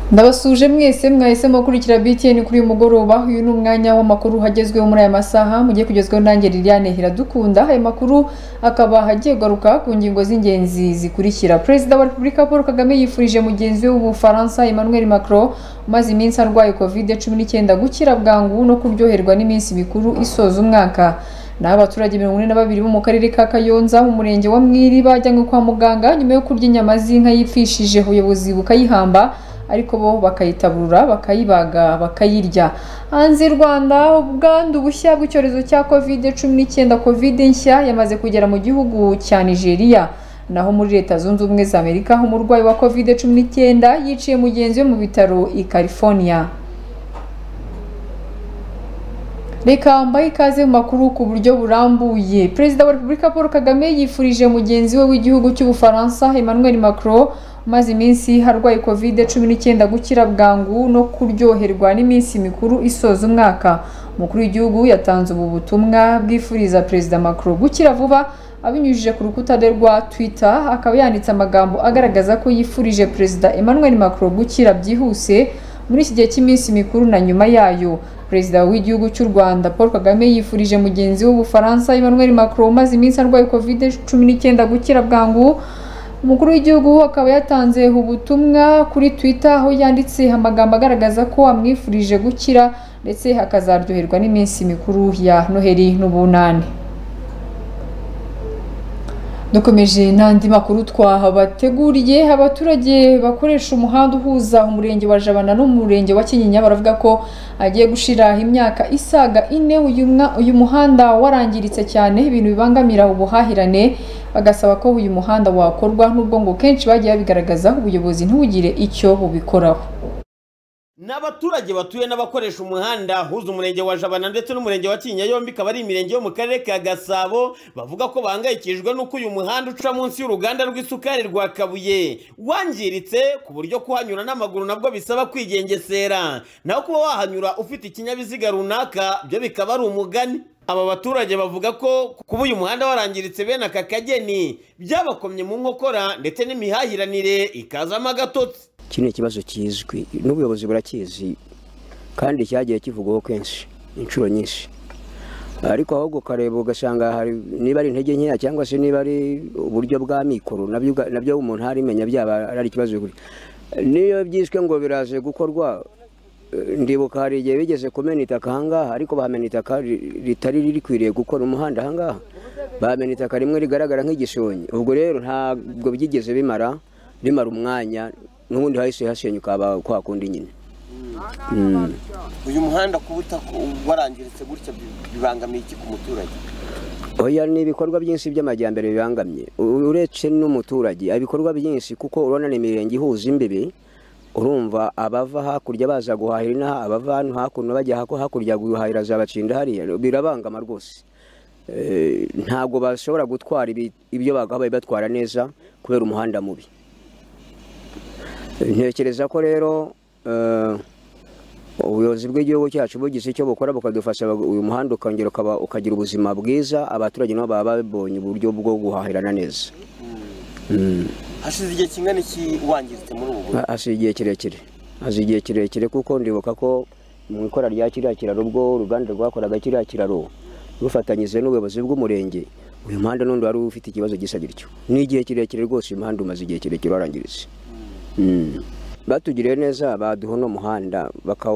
Ndabasuje mwese mwahisemo kurikira BTN kuri uyu mugoroba. Uyu ni umwanya w'amakuru hagezweho muri aya masaha mugiye kugezweho nanjye Liliane Hiradukunda. Aya makuru akaba hagiye garuka ku ngingo z'ingenzi zikurikira. Perezida wa Repubulika Paul Kagame yifurije mugenzi we w'Ubufaransa Emmanuel Macron umaze iminsi arwaye COVID-19 gukira bwangu no kuryoherwa n'iminsi mikuru isoza umwaka. N'abaturage 42 bo mu karere ka Kayonza mu murenge wa Mwiri bajyanywe kwa muganga nyuma yo kurya inyama z'inka yipfishije ubuyobozi bukayihamba ariko bo bakayitaburura bakayibaga bakayirya. Hanze Rwanda ubwandu bushya bw'icyorezo cya COVID-19 COVID nshya yamaze kugera mu gihugu cya Nigeria. Naho muri Leta Zunze Ubumwe za Amerika umurwayi wa COVID-19 yiciye mugenzi we mu bitaro i California. Reka mbaye ikaze mu makuru ku buryo burambuye. Perezida wa Repubulika Paul Kagame yifurije mugenzi we w'igihugu cy'Ubufaransa Emmanuel Macron umaze iminsi harwaye COVID-19 gukira bwangu no kuryoherwa n'iminsi mikuru isoza umwaka. Umukuru w'igihugu yatanze ubu butumwa bwifuriza Perezida Macron gukira vuba abinyujije ku rukuta rwa Twitter, akaba yanditse amagambo agaragaza ko yifurije Perezida Emmanuel Macron gukira byihuse muri iki gihe cy'iminsi mikuru na nyuma yayo. Perezida w'igihugu cy'u Rwanda Paul Kagame yifurije mugenzi w'Ubufaransa Emmanuel Macron umaze iminsi arwaye COVID-19 gukira bwangu. Umukuru w'igihugu akaba yatanze ubutumwa kuri Twitter aho yanditse amagambo agaragaza ko amwifurije gukira ndetse hakazaryoherwa n'iminsi mikuru ya Noheli n'Ubunani. Dukomeje n'andi makuru twahabateguriye. Abaturage bakoresha umuhanda uhuza umurenge wa Jabana n'umurenge wa Kinyinya baravuga ko agiye gushira imyaka isaga 4 uyu muhanda warangiritse cyane, ibintu bibangamira ubuhahirane. Bagasaba ko uyu muhanda wakorwa nubwo ngo kenshi bagiye bigaragaza ubuyobozi ntubugire icyo bubikoraho. N'abaturage batuye n'abakoresha umuhanda huza umurenge wa Jabana ndetse n'umurenge wa Kinyinya yombi kabari imirenge yo mu karere ka Gasabo bavuga ko bahangayikijwe nuko uyu muhanda uca munsi y'uruganda rw'isukari rwa Kabuye wangiritse ku buryo kuhanyura n'amaguru nabwo bisaba kwigengesera, naho kuba wahanyura ufite ikinyabiziga runaka byo bikaba ari umugani. Aba baturage bavuga ko kuba uyu muhanda warangiritse bene aka kageni byabakomye mu nkokora ndetse n'imihahiranire ikazamo agatotsi. Kino kibazo kizwi n'ubuyobozi burakizi kandi cyagiye kivugwaho kenshi inshuro nyinshi, ariko ahubwo kareba ugasanga hari niba ari intege nkeya cyangwa se niba ari uburyo bwa mikoro nabyo umuntu harimenya byaba ari ikibazo kuri niyo byiswe ngo biraje gukorwa. Ndibuka hari igihe bigeze kumena itaka ahangaha, ariko bamena itaka ritari rikwiriye gukora umuhanda ahangaha, bamena itaka rimwe rigaragara nk'igishonyi. Ubwo rero ntabwo byigeze bimara umwanya n'ubundi hahise hasenyuka kwa kundi nyine. Uyu muhanda kubuta warangiritse gutya bibangamiye iki ku muturage? Oya, ni ibikorwa byinshi by'amajyambere bibangamye uretse n'umuturage, ibikorwa byinshi kuko urona n'imirenge ihuza imbibi. Urumva abava hakurya baza guhahira inaha, abava hano hakuno bajya hakurya guhahira zabacinda hariya, birabangama rwose. Ntabwo bashobora gutwara ibyo bagabaye batwara neza kubera umuhanda mubi. Ntekereza ko rero ubuyobozi bw'igihugu cyacu bugize icyo bukora bukadufasha uyu muhanda ukongera ukagira ubuzima bwiza, abaturage nabo baba babonye uburyo bwo guhahirana neza. Hashize igihe kingana iki wangiritse muri ubu? Hashize igihe kirekire kuko ndibuka ko mu ikora rya kiriya kiraro ubwo uruganda rwakoraga kiriya kiraro rufatanyije n'ubuyobozi bw'umurenge, uyu muhanda n'undi wari ufite ikibazo gisa gityo. Ni igihe kirekire rwose uyu muhanda umaze igihe kirekire warangiritse. Batugiriye neza baduha no muhanda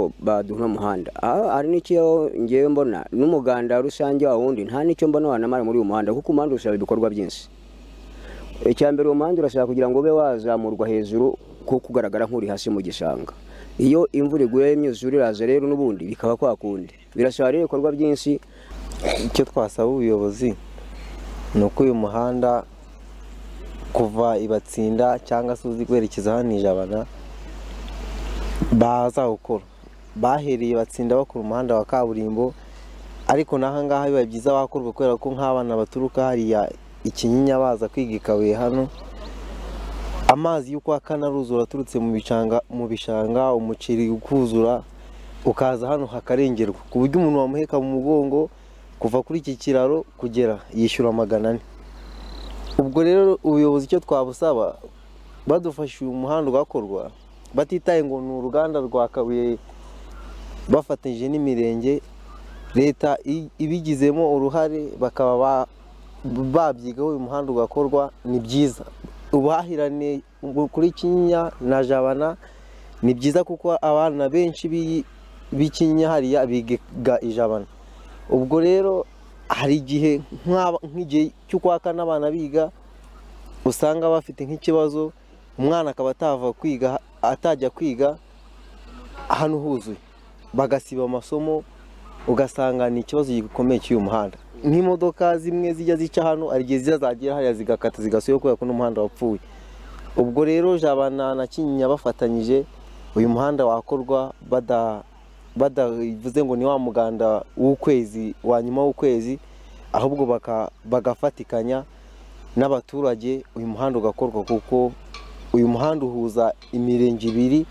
ari n'icyo ngewe mbona n'umuganda rusange wa wundi nta n'icyo mbona wanamara muri uyu muhanda kuko umuhanda usaba ibikorwa byinshi. Icyambere uwo muhanda urashaka kugira ngo ube wazamurwa hejuru ko kugaragara nk'uri hasi mu gishanga. Iyo imvura iguye imyuzure iraza rero n'ubundi bikaba kwa kundi, birasaba rero ibikorwa byinshi. Icyo twasaba ubuyobozi ni uko uyu muhanda kuva Ibatsinda cyangwa se uzi kwerekeza hano i Jabana bazawukora. Bahereye Ibatsinda bakora umuhanda wa kaburimbo, ariko nahangaha biba byiza wakorwa kubera ko nk'abana baturuka hariya Ikinyinya baza kwiga i Kabuye hano, amazi y'uko akanaruzura aturutse mu bishanga umuceri ukuzura ukaza hano hakarengerwa ku buryo umuntu wamuheka mu mugongo kuva kuri iki kiraro kugera yishyura 400. Ubwo rero ubuyobozi icyo twabusaba badufasha uyu muhanda ugakorwa batitaye ngo ni uruganda rwa Kabuye bafatanyije n'imirenge, leta ibigizemo uruhare bakaba babyigaho uyu muhanda ugakorwa, ni byiza. Ubuhahirane kuri Kinyinya na Jabana ni byiza kuko abana benshi b'Ikinyinya hariya biga Ijabana. Ubwo rero hari igihe nk'igihe cy'ukwaka n'abana biga usanga bafite nk'ikibazo, umwana akaba atava kwiga, atajya kwiga hano huzuye, bagasiba amasomo, ugasanga ni ikibazo gikomeye cy'uyu muhanda. Nk'imodoka zimwe zijya zica hano ari gihe zizagera hariya zigakata zigasubira kubera ko n'umuhanda wapfuye. Ubwo rero Jabana na Kinyinya bafatanyije uyu muhanda wakorwa badavuze ngo ni wa muganda w'ukwezi wa nyuma w'ukwezi, ahubwo bagafatikanya n'abaturage uyu muhanda ugakorwa, kuko uyu muhanda uhuza imirenge ibiri,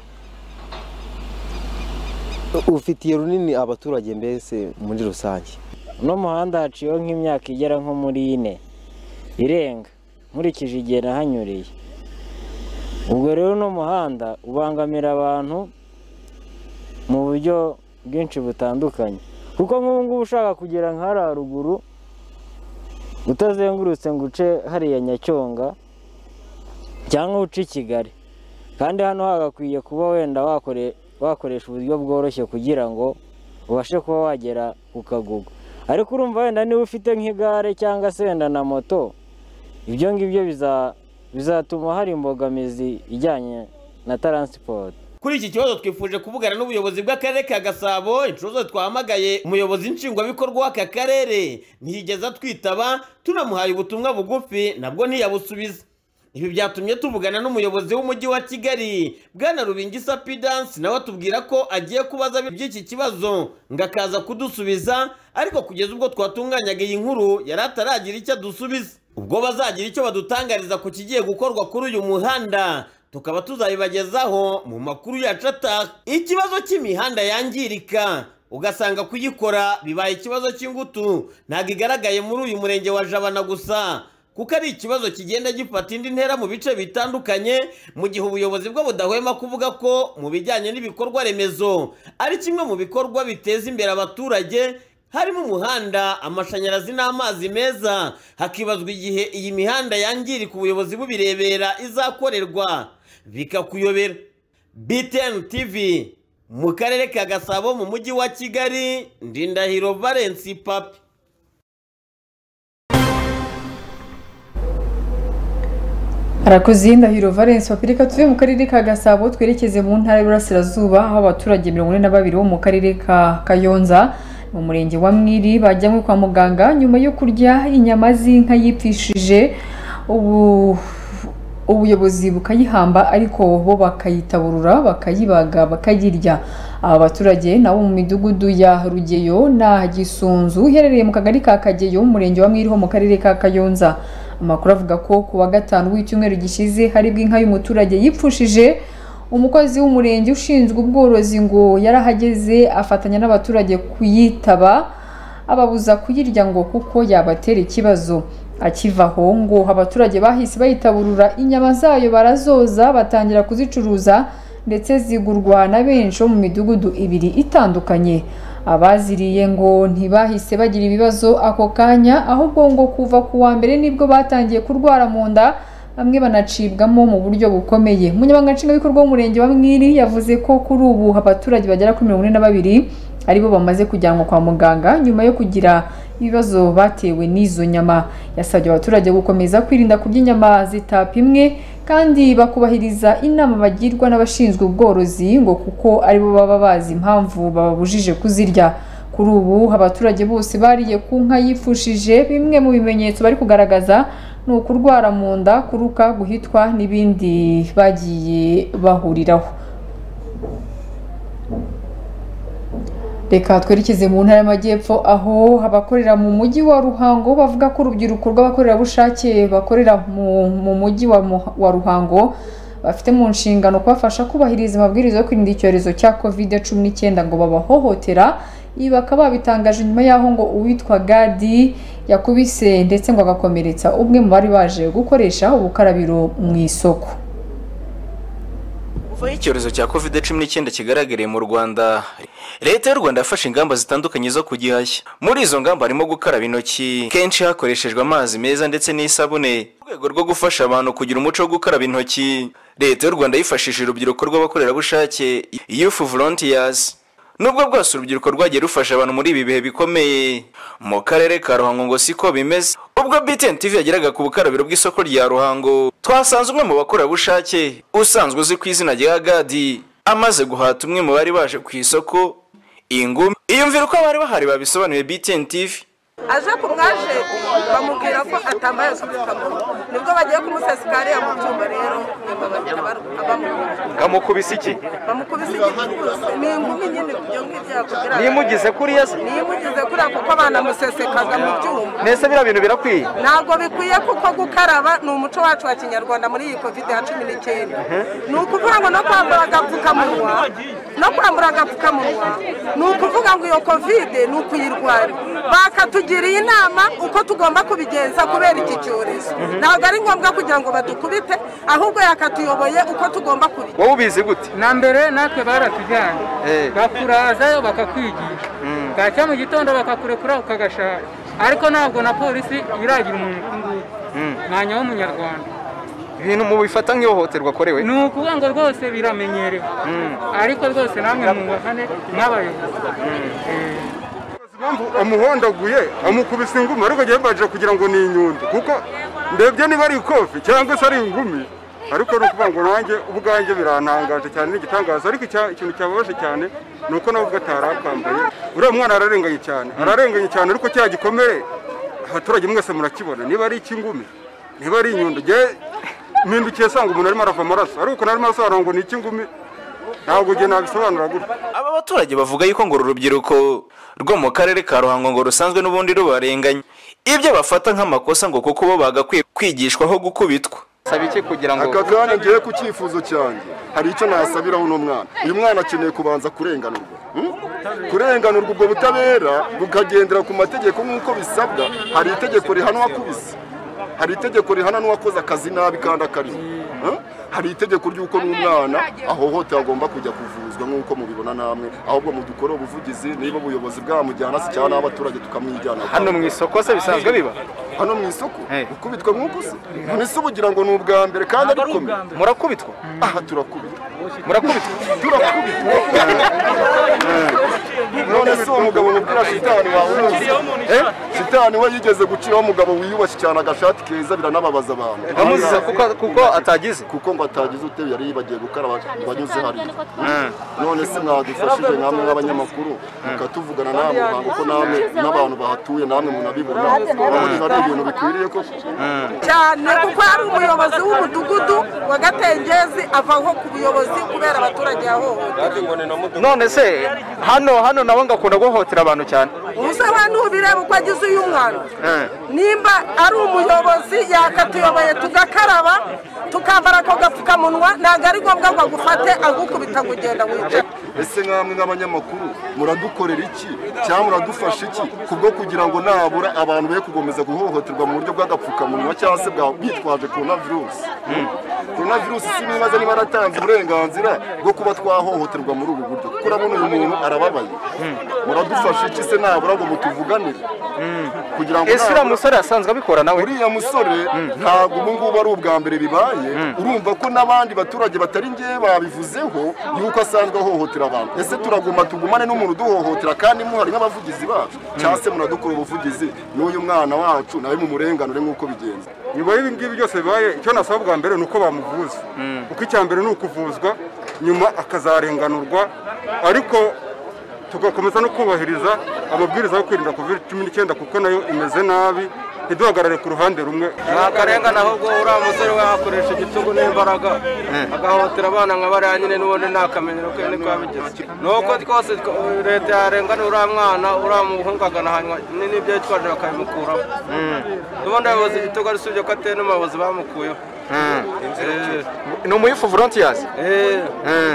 ufitiye runini abaturage mbese muri rusange. Uno muhanda haciyeho nk'imyaka igera nko muri 4 irenga nkurikije igihe nahanyuriye. Ubwo rero uno muhanda ubangamira abantu mu buryo bwinshi butandukanye, kuko nk'ubu ngubu ushaka kugera nk'ahari ruguru utazengurutse ngo uce hariya Nyacyonga cyangwa uce Kigali, kandi hano hagakwiye kuba wenda wakoresha uburyo bworoshye kugira ngo ubashe kuba wagera ku Kagugu. Ariko urumva wenda niba ufite nk'igare cyangwa se wenda na moto, ibyo ngibyo bizatuma hari imbogamizi ijyanye na transport. Kuri iki kibazo twifuje kuvugana n'ubuyobozi bw'akarere ka Gasabo. Inshuro zose twahamagaye umuyobozi nshingwabikorwa w'aka karere ntiyigeze atwitaba, tunamuhaye ubutumwa bugufi nabwo ntiyabusubiza. Ibi byatumye tuvugana n'umuyobozi w'umujyi wa Kigali Bwana Rubingisa Pidance, nawe atubwira ko agiye kubaza by'iki kibazo ngakaza kudusubiza, ariko kugeza ubwo twatunganyaga iyi nkuru yari ataragira icyo adusubiza. Ubwo bazagira icyo badutangariza ku kigiye gukorwa kuri uyu muhanda tukaba tuzabibagezaho mu makuru yacu ataha. Ikibazo cy'imihanda yangirika ugasanga kuyikora bibaye ikibazo cy'ingutu ntabwo igaragaye muri uyu murenge wa Jabana gusa, kuko ari ikibazo kigenda gifata indi ntera mu bice bitandukanye, mu gihe ubuyobozi bwo budahwema kuvuga ko mu bijyanye n'ibikorwa remezo ari kimwe mu bikorwa biteza imbere abaturage, harimo umuhanda, amashanyarazi n'amazi meza. Hakibazwa igihe iyi mihanda yangirika ubuyobozi bubirebera izakorerwa bikakuyobera. BTN TV mu karere ka Gasabo mu mujyi wa Kigali, Ndindahiro Valence Papi. Harakoze Ndahiro Valence Papi. Reka tuve mu karere ka Gasabo twerekeze mu ntara y'Iburasirazuba, aho abaturage 42 bo mu karere ka Kayonza mu murenge wa Mwiri bajyanywe kwa muganga nyuma yo kurya inyama z'inka yipfishije, ubuyobozi bukayihamba ariko bo bakayitaburura bakayibaga bakayirya. Aba baturage nabo mu midugudu ya Rugeyo na Gisunzu iherereye mu kagari ka Kageyo mu murenge wa Mwiri ho mu karere ka Kayonza. Amakuru avuga ko ku wa gatanu w'icyumweru gishize hari bw'inka y'umuturage yipfushije, umukozi w'umurenge ushinzwe ubworozi ngo yarahageze afatanya n'abaturage kuyitaba ababuza kuyirya ngo kuko yabatera ikibazo. Akivaho ngo abaturage bahise bayitaburura inyama zayo barazoza batangira kuzicuruza, ndetse zigurwa na benshi mu midugudu ibiri itandukanye. Abaziriye ngo ntibahise bagira ibibazo ako kanya, ahubwo ngo kuva ku wa mbere nibwo batangiye kurwara mu nda, bamwe banacibwamo mu buryo bukomeye. Umunyamabanga nshingwabikorwa w'umurenge wa Mwiri yavuze ko kuri ubu abaturage bagera kuri 42 aribo bamaze kujyanwa kwa muganga nyuma yo kugira ibibazo batewe n'izo nyama. Yasabye abaturage gukomeza kwirinda kurya inyama zitapimwe kandi bakubahiriza inama bagirwa n'abashinzwe ubworozi ngo kuko aribo baba bazi impamvu babujije kuzirya. Kuri ubu abaturage bose bariye ku nka yipfushije, bimwe mu bimenyetso bari kugaragaza ni ukurwara mu nda, kuruka, guhitwa n'ibindi bagiye bahuriraho. Reka twerekeze mu ntara y'Amajyepfo, aho abakorera mu mujyi wa Ruhango bavuga ko urubyiruko rw'abakorerabushake bakorera mu mujyi wa Ruhango bafite mu nshingano kubafasha kubahiriza amabwiriza yo kwirinda icyorezo cya COVID-19 ngo babahohotera. Ibi bakaba babitangaje nyuma y'aho ngo uwitwa Gadi yakubise ndetse ngo agakomeretsa umwe mu bari baje gukoresha ubukarabiro mu isoko. kuva icyorezo cya COVID-19 kigaragariye mu Rwanda, leta y'u Rwanda yafashe ingamba zitandukanye zo kugihashya. Muri izo ngamba harimo gukaraba intoki kenshi hakoreshejwe amazi meza ndetse n'isabune. Mu rwego rwo gufasha abantu kugira umuco wo gukaraba intoki, leta y'u Rwanda yifashishije urubyiruko rw'abakorerabushake Youth Volunteers. Nubwo bwose urubyiruko rwagiye rufasha abantu muri ibi bihe bikomeye, mu karere ka Ruhango ngo siko bimeze. Ubwo BTN TV yageraga ku bukarabiro bw'isoko rya Ruhango, twasanze umwe mu bakorerabushake usanzwe uzi ku izina rya Gadi amaze guhata umwe mu bari baje ku isoko ingumi. Iyumvira uko bari bahari babisobanuye BTN TV. Aje ku mwaje bamubwira ko atambaye agapfukamunwa, nibwo bagiye kumusesikari mu cyumba rero bamukubise iki? Bamukubise ni ingumi nyine byo ngibya kugira nimugize kuriya se nimugize kuriya kuko abana musesekaga mu cyumba. Nese bira bintu birakwiye? Ntago bikwiye kuko gukaraba ni umuco wacu wa Kinyarwanda muri iyi COVID-19. Ni ukuvuga ngo no kwambara agapfukamunwa ni ukuvuga ngo iyo COVID ni ukuyirwanya. Bakatugiriye inama uko tugomba kubigenza kubera iki cyorezo. Ntabwo ari ngombwa kugira ngo badukubite, ahubwo yakatuyoboye uko tugomba kubigenza. Wowe ubizi gute? Na mbere natwe baratujyanye bakurazayo bakakwigisha, gaca mu gitondo bakakurekura ukagashaka, ariko ntabwo na polisi iragira umuntu kunguye mwanya w'umunyarwanda. Ibintu mu bifata nk'ihohoterwa korewe ni ukuvuga ngo rwose biramenyerewe, ariko rwose namwe mu bahane n'abayobozi. Amuhondaguye amukubise ingumi, ariko agiye baje kugira ngo ni inyundo, kuko ndebye niba ari ikofi cyangwa se ari ingumi, ariko no kuvuga ngo nanjye ubwanjye birantangaje cyane n'igitangaza. Ariko ikintu cyababaje cyane ni uko nawe ubwo atarakambaye. Uriya mwana ararenganye cyane, ariko cya gikomere abaturage mwese murakibona, niba ari ikingumi niba ari inyundo. Mpindukiye sanga umuntu arimo arava amaraso, ariko narimo asobanura ngo ni ikingumi, ntabwo ngiye nabisobanura gutya. Aba baturage bavuga yuko ngo urubyiruko rwo mu karere ka Ruhango ngo rusanzwe n'ubundi rubarenganya, ibyo bafata nk'amakosa ngo kuko bo bagakwiye kwigishwaho gukubitwa. Sabiki kugira ngo aka kanya ngiye ku cyifuzo cyanjye, hari icyo nasabiraho uno mwana. Uyu mwana akeneye kubanza kurenganurwa, ubwo butabera bukagendera ku mategeko nk'uko bisabwa. Hari itegeko rihana uwakubise, hari itegeko rihana n'uwakoze akazi nabi kandi akarimo, hari itegeko ry'uko n'umwana ahohote agomba kujya kuvuzwa nk'uko mubibona namwe. Ahubwo mudukore ubuvugizi, niba ubuyobozi bwamujyana se cyane n'abaturage tukamwijyana. Hano mu isoko se bisanzwe biba? Hano mu isoko ukubitwa nk'uko se none se ubugira ngo ni ubwa mbere kandi ari komeye. Murakubitwa? Aha turakubitwa. Murakubitwa? Turakubitwa. None se uwo mugabo mubwira shitani wawe shitani we yigeze guciraho umugabo wiyubashye cyane agashati keza, biranababaza abantu. Amuziza kuko atagize? Kuko ngo atagize utewe yari yibagiye gukaraba banyuze hariya. None se mwadufashije namwe nk'abanyamakuru mukatuvugana namwe kuko namwe n'abantu bahatuye namwe munabibona, ari ibintu bikwiriye ko cyane kuko ari umuyobozi w'umudugudu wa Gatengezi avaho ku buyobozi kubera abaturage yahohoterwa. None se hano nawe ngakunda guhohotera abantu cyane. Ubusa abantu bireba uko agize uyu mwana. Nimba ari umuyobozi yakatuyoboye tugakaraba tukambara ko gapfukamunwa, ntabwo ari ngombwa ngo agufate agukubita kugenda wica. Ese nkamwe nk'abanyamakuru muradukorera iki cyangwa muradufasha iki kubwo kugira ngo nabura abantu be kugomeza guhohoterwa mu buryo bw'agapfukamunwa cyangwa se bitwaje coronavirus? Coronavirus si nibaza niba aratanze uburenganzira bwo kuba twahohoterwa muri ubu buryo, kuko urabona uyu muntu arababaye. Muradufasha iki se nabura ngo mutuvuganire kugira ngo ese uriya musore asanzwe abikora nawe? Uriya musore ntabwo ubu ngubu ari ubwa mbere bibaye. Urumva ko n'abandi baturage batari ngewe babivuzeho yuko asanzwe ahohotera abantu. Ese turaguma tugumane n'umuntu duhohotera kandi muhari nk'abavugizi bacu, cyangwa se muradukora ubuvugizi n'uyu mwana wacu nawe mu murenganure nk'uko bigenza? Nyuma y'ibi ngibi byose bibaye, icyo nasaba bwa mbere ni uko bamuvuza, kuko icya mbere ni ukuvuzwa nyuma akazarenganurwa, ariko tugakomeza no kubahiriza amabwiriza yo kwirinda COVID-19 kuko nayo imeze nabi, ntiduhagarare ku ruhande rumwe. Nakarengana ahubwo uriya musore we akoresha igitugu n'imbaraga agahohotera abana nka bariya nyine, n'ubundi ntakamenyero ke niko yabigeze. Nuko twose leta yarengana uriya mwana, uriya muhungu aganahanywa n'ibyo yitwaje bakabimukuramo. N'ubundi abayobozi igitugu arisubye ko ateye n'umuyobozi bamukuyeho. Ni umuyifu volunteers?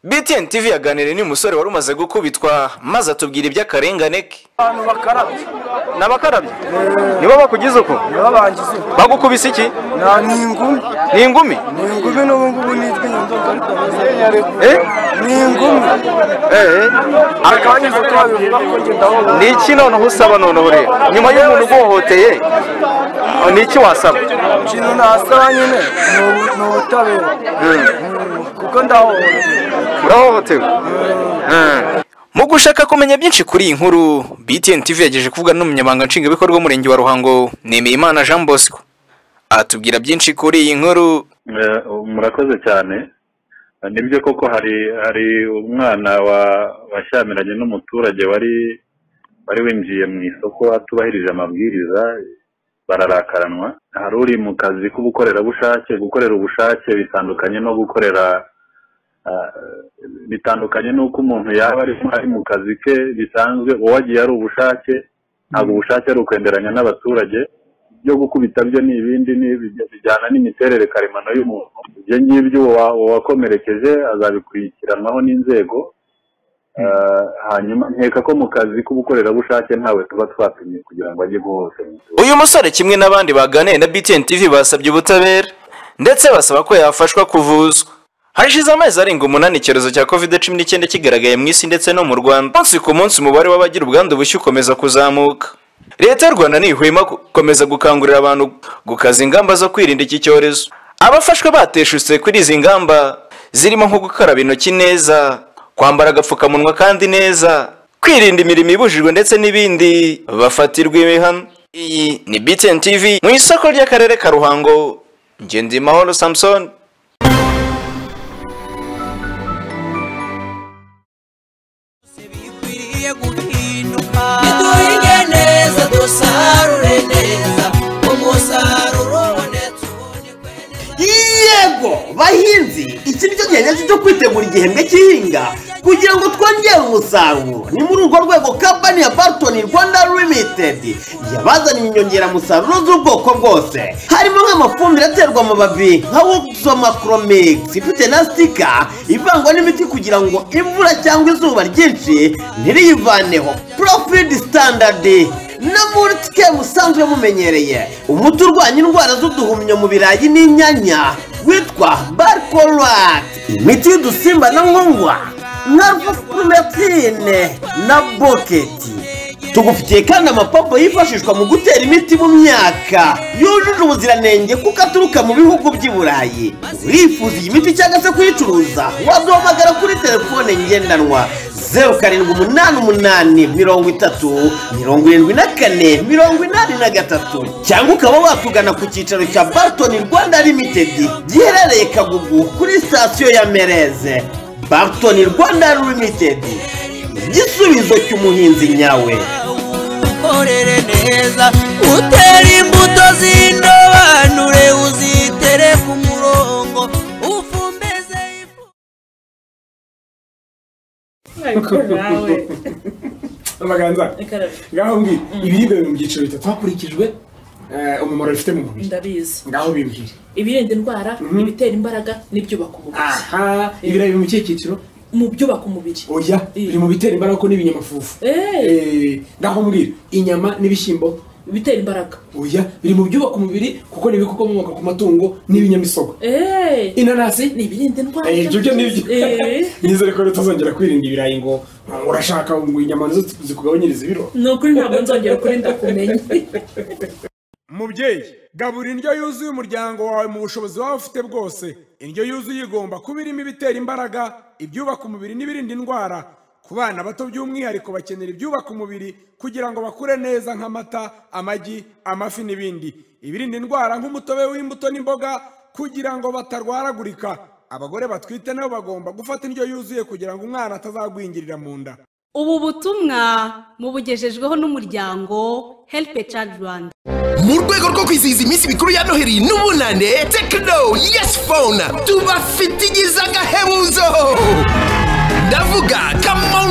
BTN TV yaganiriye n'umusore wari umaze gukubitwa maze atubwira iby'akarengane ke. Abantu bakarabye n'abakarabye nibo bakugize uko nibo bangize bagukubise iki ni ingumi n'ubu ngubu nitwe nyondoga ni ingumi akabangize ko babivuga ko ngendaho ni iki noneho usaba noneho rero nyuma y'umuntu ugohoteye ni iki wasaba ikintu nasaba nyine ni ubutabera kuko urahohotewe. Mu gushaka kumenya byinshi kuri iyi nkuru BTN TV yagejeje kuvugana n'umunyamabanga nshingwabikorwa w'umurenge wa Ruhango Nemeyimana Jean Bosco atubwira byinshi kuri iyi nkuru. Murakoze cyane. Nibyo koko hari umwana washyamiranye n'umuturage wari winjiye mu isoko atubahirije amabwiriza bararakaranwa. Hari uri mu kazi k'ubukorerabushake, gukorera ubushake bitandukanye no gukorera bitandukanye nuko umuntu yaba ari mu kazi ke bisanzwe uwagiye ari ubushake ntabwo ubushake ari ukwenderanya n'abaturage byo gukubita byo ni ibindi bijyana n'imiterere karemano y'umuntu. Ibyo ngibyo wakomerekeje azabikurikiranwaho n'inzego hanyuma nkeka ko mu kazi k'ubukorerabushake ntawe tuba twapimye kugira ngo ajye guhohotera. Uyu musore kimwe n'abandi baganiriye na BTN TV basabye ubutabera ndetse basaba ko yafashwa kuvuzwa. Hashize amezi arenga 8 icyorezo cya COVID-19 kigaragaye mu isi ndetse no mu Rwanda. Munsi ku munsi umubare w'abagira ubwandu bushya ukomeza kuzamuka. Leta y'u Rwanda ntihwema gukomeza gukangurira abantu gukaza ingamba zo kwirinda iki cyorezo. Abafashwe bateshutse kuri izi ngamba zirimo nko gukaraba intoki neza, kwambara agapfukamunwa kandi neza, kwirinda imirimo ibujijwe ndetse n'ibindi bafatirwa ibihano. Iyi ni BTN TV mu isoko ry'akarere ka Ruhango. Ngendimahoro Samson. Yego bahinzi, iki nicyo gihe cyo kwitegura igihembwe cy'ihinga kugira ngo twongere umusaruro. Ni muri urwo rwego kampani ya Barton Rwanda Limited yabazaniye inyongeramusaruro z'ubwoko bwose, harimo nk'amafumbire aterwa amababi nka Woxomacromix ifite na stika ivangwa n'imiti kugira ngo imvura cyangwa izuba ryinshi ntiriyivaneho, Profit Standard na Multike musanzwe mumenyereye, umuti urwanya indwara z'uduhumyo mu birayi n'inyanya witwa Barcorat, imiti y'udusimba na nkongwa na Rufumetine na Boketi. Tugufitiye kandi amapompo yifashishwa mu gutera imiti mu myaka yujuje ubuziranenge kuko aturuka mu bihugu by'i Burayi. Urifuza iyi miti cyangwa se kuyicuruza waduhamagara kuri telefone ngendanwa 0788307483 cyangwa ukaba watugana ku cyicaro cya Barton Rwanda Limited giherereye Kagugu kuri sitasiyo ya Mereze. Barton Rwanda Limited, igisubizo cy'umuhinzi nyawe. Ukorere neza, utere imbuto z'indobanure, uzitere ku murongo, ufumbeze Amaganza ngaho mbwira ibiribwa biri mu byiciro bitatu hakurikijwe umumaro bifite mu mubiri. Ndabizi. Ngaho bimbwira ibirinda indwara, ibitera imbaraga n'ibyubaka umubiri. Aha, ibirayi mu kihe cyiciro? Mu byubaka umubiri. Oya, biri mu bitera imbaraga ko n'ibinyamafufu. Ngaho mbwira inyama n'ibishyimbo bitera imbaraga. Oya, biri mu byubaka umubiri kuko nibikomoka ku matungo n'ibinyamisogwe. Inanasi ni ibirinda indwara. Ibyo nibyo. Nizere ko tutazongera kwirinda ibirayi ngo urashaka ngo inyama nizo zikugabanyiriza ibiro. Nukuri ntabwo nzongera kurinda kumenya. Mubyeyi, gabura indyo yuzuye umuryango wawe mu bushobozi wawe ufite bwose. Indyo yuzuye igomba kuba irimo ibitera imbaraga, ibyubaka umubiri n'ibirinda indwara. Ku bana bato by'umwihariko bakenera ibyubaka umubiri kugira ngo bakure neza nk'amata, amagi, amafi n'ibindi. Ibirinda indwara nk'umutobe w'imbuto n'imboga kugira ngo batarwaragurika. Abagore batwite nabo bagomba gufata indyo yuzuye kugira ngo umwana atazagwingirira mu nda. Ubu butumwa mubugejejweho n'umuryango Help a Child Rwanda. Mu rwego rwo kwizihiza iminsi mikuru ya Noheli n'ubunane, Tecno Yes Phone tubafitigiza agahebuzo. Ndavuga Camon 6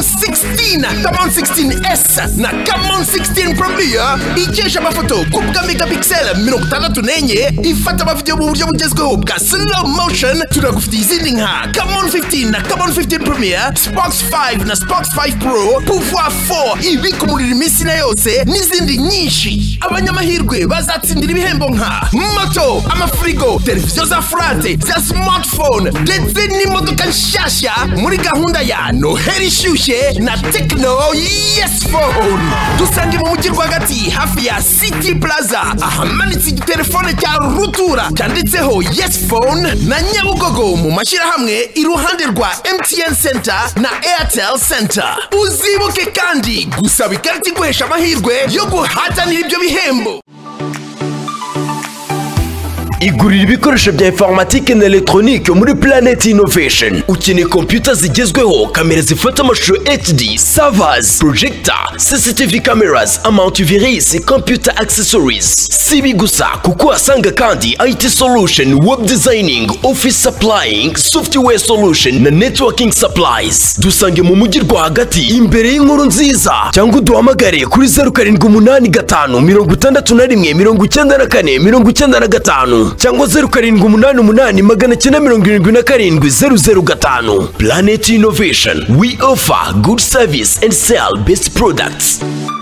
16, Camon 16S na Camon 16 Premier ikesha amafoto ku bwa megapixel 64 ifata amavideo mu buryo bugezweho bwa slow motion. Tunagufitiye izindi nka Camon 15 na Camon 15 Premier, Spox 5 na Spox 5 Pro, Pouvoir 4 ibika umuriro iminsi na yose n'izindi nyinshi. Abanyamahirwe bazatsindira ibihembo nka moto, amafrigo, televiziyo za furate, za smartphone ndetse n'imodoka nshyashya muri gahunda ya Noheli ishyushye na Tecno Yes Phone. Dusange mu mujyi rwagati hafi ya City Plaza ahamanitse igitelefone cya rutura cyanditseho Yes Phone na Nyabugogo mu mashyirahamwe iruhande rwa MTN Center na Airtel Center. Uzibuke kandi gusaba ikarita iguhesha amahirwe yo guhatanira ibyo bihembo. Igurira ibikoresho bya informatique na electronique muri Planet Innovation. Ukeneye computer zigezweho, kamera zifata amashusho HD, servers, projector, CCTV cameras, antivirus, computer accessories. Sibi gusa kuko asanga kandi IT solution, web designing, office supplying, software solution na networking supplies. Dusange mu mujyi rwagati imbere y'inkuru nziza cyangwa uduhamagare kuri 0786619495 cyangwa 0788977005. Planet Innovation, we offer good service and sell best products.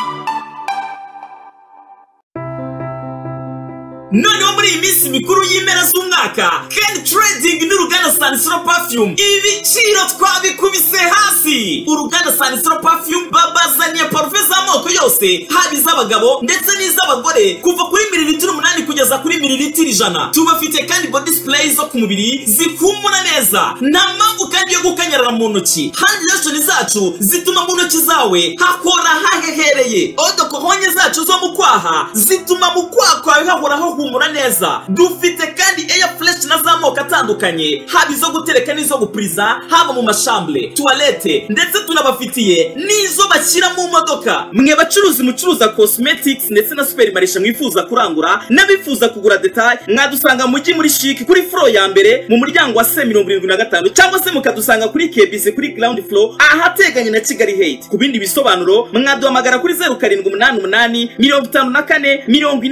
Noneho muri iyi minsi mikuru y'impera z'umwaka, Ken Trading n'uruganda Sanisro Perfume ibiciro twabikubise hasi. Uruganda Sanisro Perfume babazaniye parufe z'amoko yose, haba iz'abagabo ndetse n'iz'abagore, kuva kuri mililitiro 8 kugeza kuri mililitiro 100. Tubafite kandi body spray zo ku mubiri zikumura neza, nta mpamvu kandi yo gukanyarara mu ntoki. Hand lotion zacu zituma mu ntoki zawe hakora hahehereye. Eau de cologne zacu zo mu kwaha zituma mu kwaha kwawe hahora humura neza. Dufite kandi air fresh na z'amoko atandukanye, haba izo gutereka n'izo gupuriza, haba mu mashambre, toilette, ndetse tunabafitiye n'izo bashyira mu modoka. Mwe bacuruzi mucuruza cosmetics ndetse na supermarché mwifuza kurangura n'abifuza kugura detail, mwadusanga mujyi muri chic kuri floor ya mbere mu muryango wa C75 cyangwa se mukadusanga kuri KBC kuri ground floor ahateganye na Kigali Heights. Ku bindi bisobanuro mwaduhamagara kuri 0788 54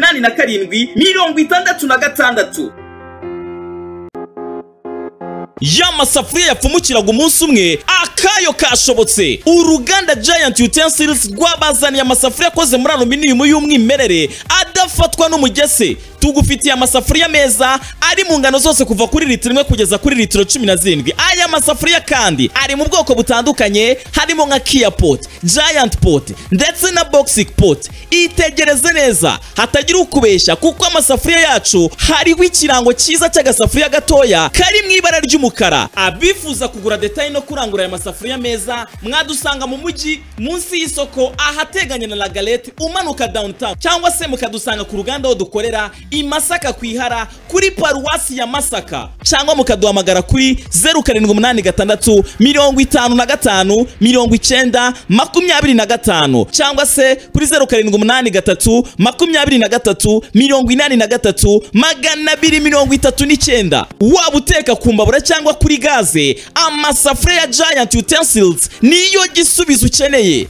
87 ya masafuriya yapfumukiraga umunsi umwe akayo kashobotse. Uruganda Giant Utensils rwabazaniye amasafuriya akoze muri aluminium y'umwimerere adafatwa n'umugese. Tugufitiye amasafuriya meza ari mu ngano zose kuva kuri litiro 1 kugeza kuri litiro 17. Aya masafuriya kandi ari mu bwoko butandukanye, harimo nka Kia Pot, Giant Pot ndetse na Boxic Pot. Itegereze neza hatagira ukubeshya kuko amasafuriya yacu hariho ikirango cyiza cy'agasafuriya gatoya kari mu ibara ry'umukara. Abifuza kugura detail no kurangura aya masafuriya meza mwadusanga mu mujyi munsi y'isoko ahateganye na La Galette umanuka downtown, cyangwa se mukadusanga ku ruganda aho dukorera i Masaka kwihara kuri paruwasi ya Masaka, cyangwa mukaduhamagara kuri 0786 55 90 25 cyangwa se kuri 0783 23 239. Waba uteka ku mbabura cyangwa kuri gaze, amasafuriya ya Giant Utensils niyo gisubizo ukeneye.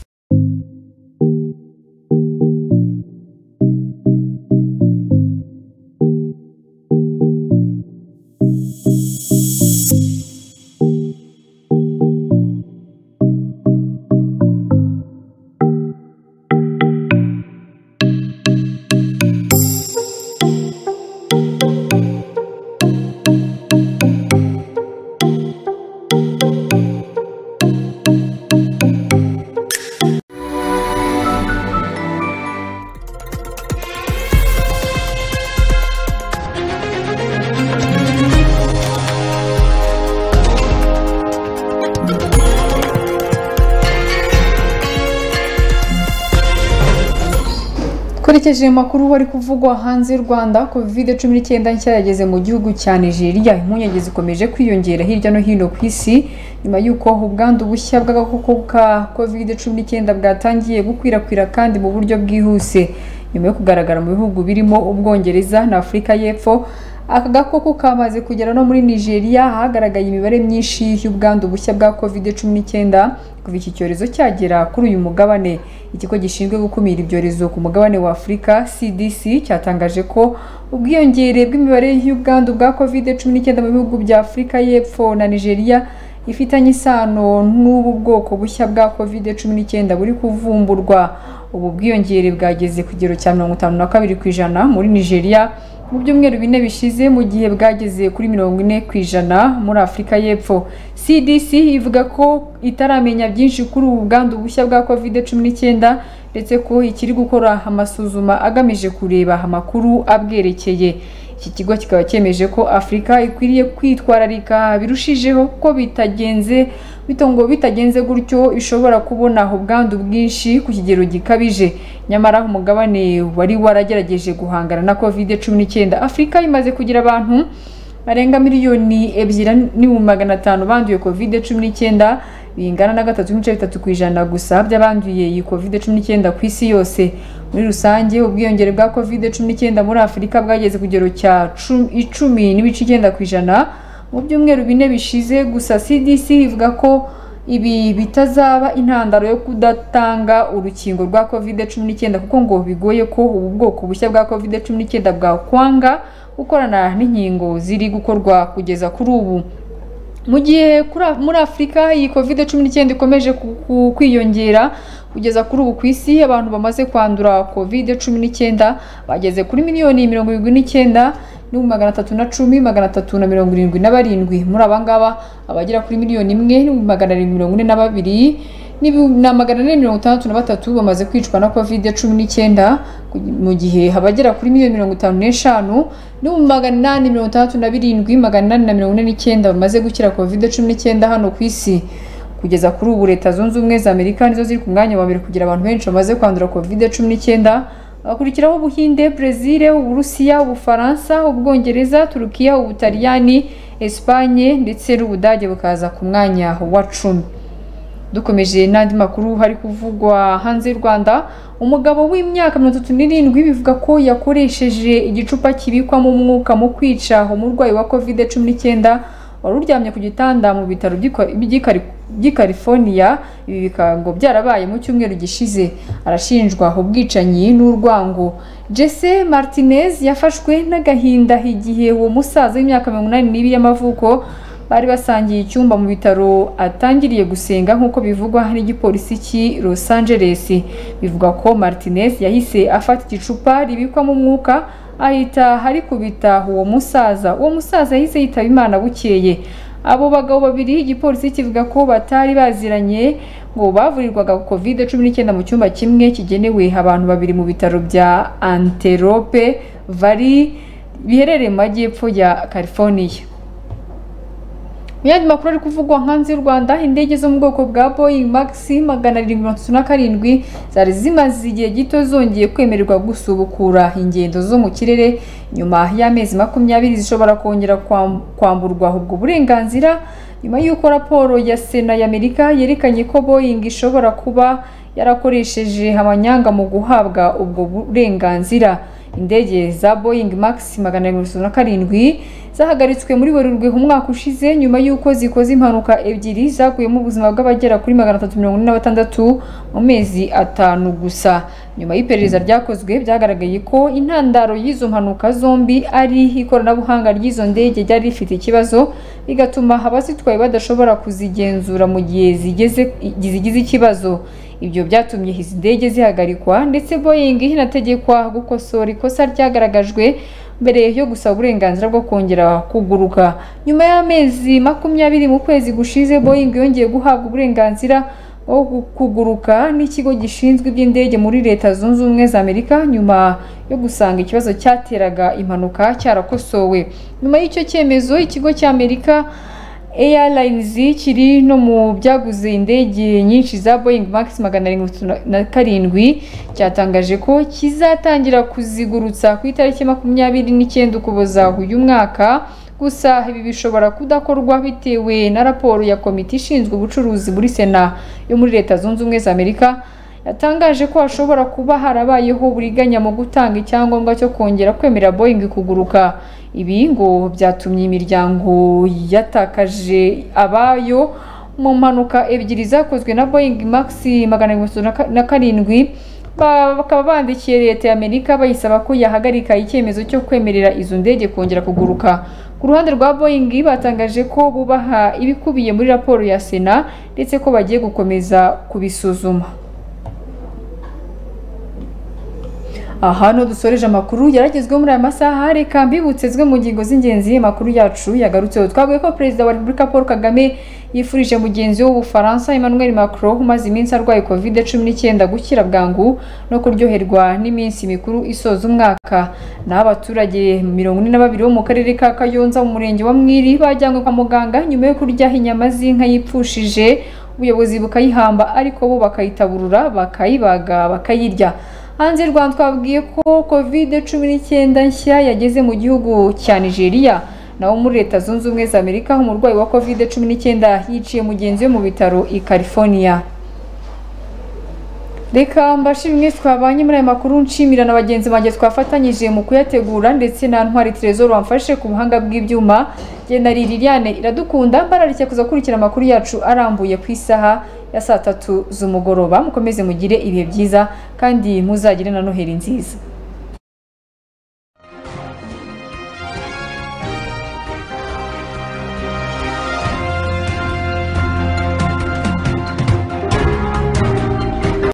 Twerekeje makuru wari kuvugwa hanze y'u Rwanda. COVID-19 nshya yageze mu gihugu cya Nigeria. Impungenge zikomeje kwiyongera hirya no hino ku isi nyuma y'uko ubwandu bushya bw'agakoko ka COVID-19 bwatangiye gukwirakwira kandi mu buryo bwihuse. Nyuma yo kugaragara mu bihugu birimo Ubwongereza na Afurika y'Epfo, aka gakoko kamaze kugera no muri Nigeria hagaragaye imibare myinshi y'ubwandu bushya bwa COVID-19 kuva iki cyorezo cyagera kuri uyu mugabane. Ikigo gishinzwe gukumira ibyorezo ku mugabane wa Afurika CDC cyatangaje ko ubwiyongere bw'imibare y'ubwandu bwa COVID-19 mu bihugu bya Afurika y'Epfo na Nigeria ifitanye isano n'ubu bwoko bushya bwa COVID-19 buri kuvumburwa. Ubu bwiyongere bwageze ku kigero cya 52% muri Nigeria mu byumweru 4 bishize, mu gihe bwageze kuri 40% muri Afurika y'Epfo. CDC ivuga ko itaramenya byinshi kuri ubu bwandu bushya bwa COVID-19 ndetse ko ikiri gukora amasuzuma agamije kureba amakuru abwerekeye. Iki kigo kikaba cyemeje ko Afurika ikwiriye kwitwararika birushijeho ko bitagenze gutyo ishobora kubona ubwandu bwinshi ku kigero gikabije. Nyamara umugabane wari waragerageje guhangana na COVID-19, Afurika imaze kugira abantu barenga miliyoni 2.5 banduye COVID-19, bingana na 3.3% gusa by'abanduye iyi COVID-19 ku isi yose. Muri rusange ubwiyongere bwa COVID-19 muri Afurika bwageze ku kigero cya 10.9% mu byumweru 4 bishize. Gusa CDC ivuga ko ibi bitazaba intandaro yo kudatanga urukingo rwa COVID-19 kuko ngo bigoye ko ubu bwoko bushya bwa COVID-19 bwakwanga gukorana n'inkingo ziri gukorwa kugeza kuri ubu. Mu gihe muri Afurika iyi COVID-19 ikomeje kwiyongera kugeza kuri ubu ku isi, abantu bamaze kwandura COVID-19 bageze kuri miliyoni 79,310,377. Muri abangaba abagera kuri miliyoni 1,742 n'ibihumbi bamaze kwicwa na COVID-19, mu gihe abagera kuri miliyoni 55 n'ibihumbi bamaze gukira COVID-19 hano ku isi. Kugeza kuri ubu Leta Zunze Ubumwe za Amerika nizo ziri ku mwanya wa mbere kugira abantu benshi bamaze kwandura COVID-19, bakurikiraho Ubuhinde, Brazil, Uburusiya, Ubufaransa, Ubwongereza, Turukiya, Ubutaliyani, Espagne ndetse n'Ubudage bukaza ku mwanya wa 10. Dukomeje n'andi makuru hari kuvugwa hanze y'u Rwanda. Umugabo w'imyaka 37 bivuga ko yakoresheje igicupa kibikwamo umwuka mu kwica umurwayi wa COVID-19 wari uryamye ku gitanda mu bitaro by'i California. Ibi bikango byarabaye mu cyumweru gishize. Arashinjwa ubwicanyi n'urwango. Jesse Martinez yafashwe n'agahinda igihe uwo musaza w'imyaka 82 y'amavuko bari basangiye icyumba mu bitaro atangiriye gusenga nk'uko bivugwa n'igipolisi cy'i Los Angeles. Bivuga ko Martinez yahise afata igicupa ribikwamo umwuka ahita harikubita uwo musaza. Uwo musaza yahise yitaba Imana bukeye. Abo bagabo babiri igipolisi kivuga ko batari baziranye, ngo bavurirwaga COVID-19 mu cyumba kimwe kigenewe abantu babiri mu bitaro bya Antelope Valley biherereye mu majyepfo ya California. Yandi makuru ari kuvugwa hanze y'u Rwanda, indege zo mu bwoko bwa Boeing Max 737 zari zimaze igihe gito zongeye kwemererwa gusubukura ingendo zo mu kirere nyuma y'amezi 20 zishobora kongera kwamburwa ubwo burenganzira, nyuma y'uko raporo ya Sena y'Amerika yerekanye ko Boeing ishobora kuba yarakoresheje amanyanga mu guhabwa ubwo burenganzira. Indege za Boeing Max 737 zahagaritswe muri Werurwe umwaka ushize nyuma y'uko zikoze impanuka ebyiri zakuyemo ubuzima bw'abagera kuri 346 mu mezi 5 gusa. Nyuma y'iperereza ryakozwe byagaragaye ko intandaro y'izo mpanuka zombi ari ikoranabuhanga ry'izo ndege ryari rifite ikibazo, bigatuma abazitwaye badashobora kuzigenzura mu gihe zigize ikibazo. Ibyo byatumye izi ndege zihagarikwa ndetse Boeing inategekwa gukosora ikosa ryagaragajwe mbere yo gusaba uburenganzira bwo kongera kuguruka. Nyuma y'amezi 20 mu kwezi gushize, Boeing yongeye guhabwa uburenganzira bwo kuguruka n'ikigo gishinzwe iby'indege muri Leta Zunze Ubumwe za Amerika nyuma yo gusanga ikibazo cyateraga impanuka cyarakosowe. Nyuma y'icyo cyemezo, ikigo cy'Amerika Airlines kiri no mu byaguze indege nyinshi za Boeing Max 737 cyatangaje ko kizatangira kuzigurutsa ku itariki 29 Ukuboza uyu mwaka. Gusa ibi bishobora kudakorwa bitewe na raporo ya komite ishinzwe ubucuruzi muri Sena yo muri Leta Zunze Ubumwe za Amerika yatangaje ko hashobora kuba harabayeho uburiganya mu gutanga icyangombwa cyo kongera kwemera Boeing kuguruka. Ibi ngo byatumye imiryango yatakaje abayo mu mpanuka ebyiri zakozwe na Boeing Max 737 bakaba bandikiye leta ya Amerika bayisaba ko yahagarika icyemezo cyo kwemerera izo ndege kongera kuguruka. Ku ruhande rwa Boeing batangaje ko bubaha ibikubiye muri raporo ya Sena ndetse ko bagiye gukomeza kubisuzuma. Aha no dusoreje amakuru yaragezweho muri aya masaha, reka mbibutsezwe mu ngingo z'ingenzi makuru yacu yagarutseho. Twabwiye ko Perezida wa Repubulika Paul Kagame yifurije mugenzi w'Ubufaransa Emmanuel Macron umaze iminsi arwaye COVID-19 gukira bwangu no kuryoherwa n'iminsi mikuru isoza umwaka. Naho abaturage 42 bo mu karere ka Kayonza mu murenge wa Mwiri bajyanywe kwa muganga nyuma yo kurya inyama z'inka yipfushije, ubuyobozi bukayihamba ariko bo bakayitaburura bakayibaga bakayirya. Hanze Rwanda twabwiye ko COVID-19 nshya yageze mu gihugu cya Nigeria. Naho muri Leta Zunze Ubumwe za Amerika umurwayi wa COVID-19 yiciye mugenzi we mu bitaro i California. Reka mbashimwe twabanye muri aya makuru, nshimira na bagenzi banjye twafatanyije mu kuyategura ndetse na Ntwari Trezor wamfashe ku buhanga bw'ibyuma. Genari Liliane Iradukunda mbararike kuza kurikira amakuru yacu arambuye ku isaha ya 3 z'umugoroba. Mukomeze mugire ibihe byiza kandi muzagire na Noheli nziza.